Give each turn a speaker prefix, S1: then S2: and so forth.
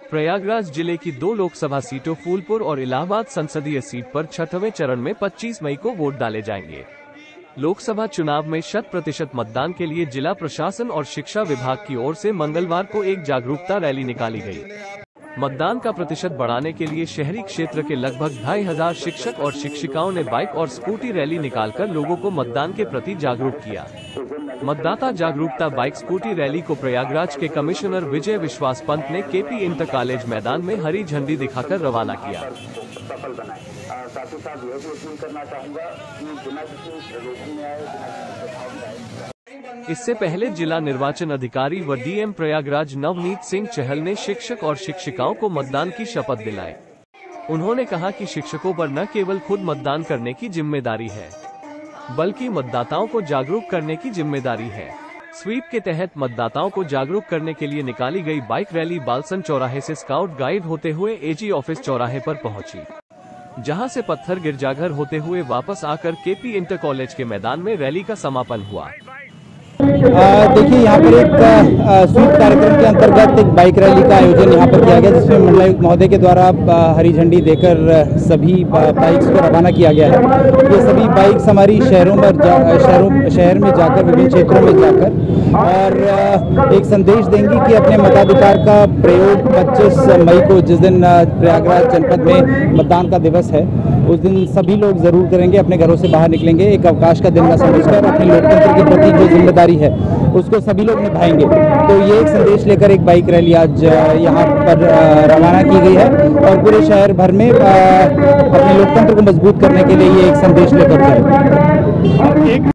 S1: प्रयागराज जिले की 2 लोकसभा सीटों फूलपुर और इलाहाबाद संसदीय सीट पर 6वें चरण में 25 मई को वोट डाले जाएंगे। लोकसभा चुनाव में 100% मतदान के लिए जिला प्रशासन और शिक्षा विभाग की ओर से मंगलवार को एक जागरूकता रैली निकाली गई। मतदान का प्रतिशत बढ़ाने के लिए शहरी क्षेत्र के लगभग 2500 शिक्षक और शिक्षिकाओं ने बाइक और स्कूटी रैली निकालकर लोगों को मतदान के प्रति जागरूक किया। मतदाता जागरूकता बाइक स्कूटी रैली को प्रयागराज के कमिश्नर विजय विश्वास पंत ने केपी इंटर कॉलेज मैदान में हरी झंडी दिखाकर रवाना किया।
S2: साथ ही साथ यह भी अपील करना चाहूँगा कि बिना किसी प्रदर्शन में आए, बिना किसी
S1: इससे पहले जिला निर्वाचन अधिकारी व डीएम प्रयागराज नवनीत सिंह चहल ने शिक्षक और शिक्षिकाओं को मतदान की शपथ दिलाई। उन्होंने कहा कि शिक्षकों पर न केवल खुद मतदान करने की जिम्मेदारी है, बल्कि मतदाताओं को जागरूक करने की जिम्मेदारी है। स्वीप के तहत मतदाताओं को जागरूक करने के लिए निकाली गई बाइक रैली बालसन चौराहे से स्काउट गाइड होते हुए एजी ऑफिस चौराहे पर पहुंची, जहां से पत्थर गिरजाघर होते हुए वापस आकर केपी इंटर कॉलेज के मैदान में रैली का समापन हुआ।
S3: देखिए, यहाँ पर एक स्वीप कार्यक्रम के अंतर्गत एक बाइक रैली का आयोजन यहाँ पर किया गया, जिसमें मंडलायुक्त महोदय के द्वारा हरी झंडी देकर सभी बाइक्स को रवाना किया गया है। ये सभी बाइक्स हमारी शहर में जाकर, विभिन्न क्षेत्रों में जाकर और एक संदेश देंगी कि अपने मताधिकार का प्रयोग 25 मई को, जिस दिन प्रयागराज जनपद में मतदान का दिवस है, उस दिन सभी लोग जरूर करेंगे। अपने घरों से बाहर निकलेंगे, एक अवकाश का दिन का समझकर अपने लोकतंत्र के प्रति जो जिम्मेदारी है उसको सभी लोग निभाएंगे। तो ये एक संदेश लेकर एक बाइक रैली आज यहाँ पर रवाना की गई है और पूरे शहर भर में अपने लोकतंत्र को मजबूत करने के लिए ये एक संदेश लेकर जाएगी।